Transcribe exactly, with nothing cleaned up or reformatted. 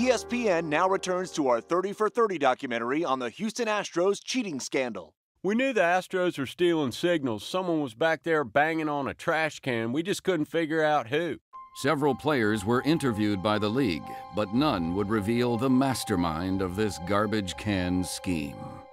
E S P N now returns to our thirty for thirty documentary on the Houston Astros cheating scandal. We knew the Astros were stealing signals. Someone was back there banging on a trash can. We just couldn't figure out who. Several players were interviewed by the league, but none would reveal the mastermind of this garbage can scheme.